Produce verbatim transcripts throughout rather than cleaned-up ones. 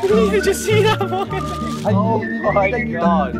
You just see that fucking thing? Oh my god.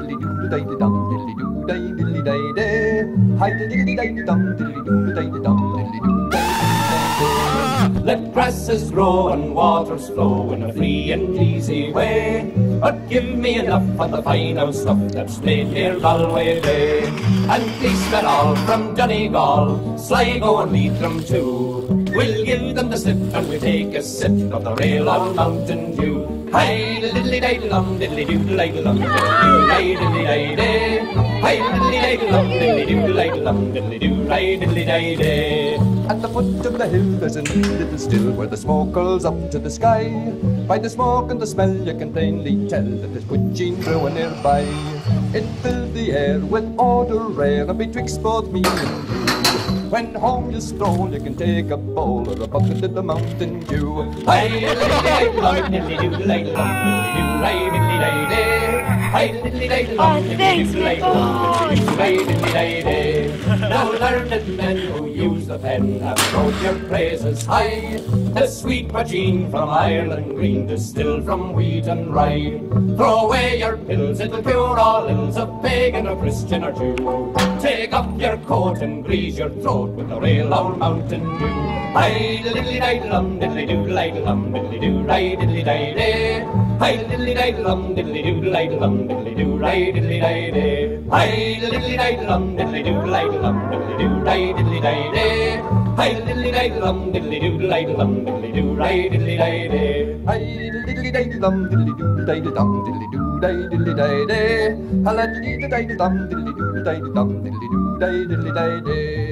Let grasses grow and waters flow in a free and easy way, but give me enough of the fine old stuff that's made near Galway Bay. And policemen all from Donegal, Sligo and Leitrim too, we'll give them the slip and we'll take a sip of the rail on Mountain Dew. Hi diddly diddly dum diddly doodle diddly dum diddly diddly diddly. Hi diddly diddly dum diddly doodle diddly dum diddly doo diddly diddly. At the foot of the hill there's a neat little still where the smoke curls up to the sky. By the smoke and the smell you can plainly tell that there's Quinchine brewing nearby. It filled the air with odour rare, and betwixt both me and you, when home you stroll you can take a bowl or a bucket of the Mountain Dew. Hi diddly diddly dum diddly doodle diddly dum diddly doo diddly diddly. Hi diddly diddly dum diddly doodle diddly dum diddly diddly diddly. Now learned men who use the pen have wrote your praises high. The sweet Quinchine from Ireland green, distilled from wheat and rye. Throw away your pills, it'll cure all ills of pagan or Christian or Jew. Take off your coat and grease your throat with the real old Mountain Dew. Hi diddly diddly dum diddly doodle diddly dum diddly doo diddly diddly. Hi diddly diddly dum diddly doodle diddly dum diddly doo diddly diddly. Hi diddly diddly dum diddly doodle diddly dum diddly doo diddly diddly. Hi diddly diddly dum diddly doodle diddly dum diddly doo diddly diddly. Hi diddly diddly dum diddly doodle diddly dum diddly doo diddly diddly. Hala diddly diddly dum diddly doodle diddly dum diddly doo diddly diddly.